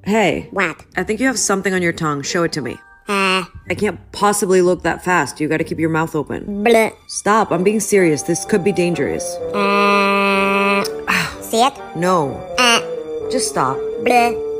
Hey. What? I think you have something on your tongue. Show it to me. Uh, I can't possibly look that fast. You gotta keep your mouth open. bleh. Stop. I'm being serious. This could be dangerous. See it? No. Uh, Just stop. bleh.